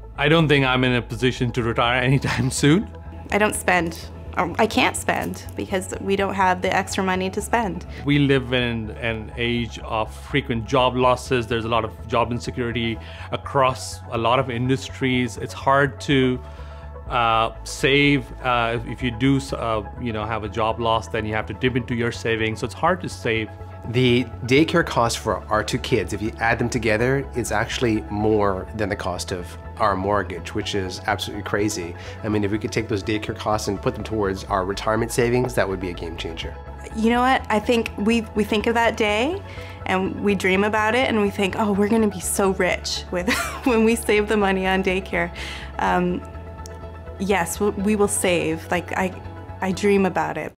I don't think I'm in a position to retire anytime soon. I don't spend. I can't spend because we don't have the extra money to spend. We live in an age of frequent job losses. There's a lot of job insecurity across a lot of industries. It's hard to save. If you do have a job loss, then you have to dip into your savings. So it's hard to save. The daycare cost for our two kids, if you add them together, it's actually more than the cost of our mortgage, which is absolutely crazy. I mean, if we could take those daycare costs and put them towards our retirement savings, that would be a game changer. You know what? I think we think of that day and we dream about it and we think, oh, we're going to be so rich with when we save the money on daycare. Yes, we will save. Like I dream about it.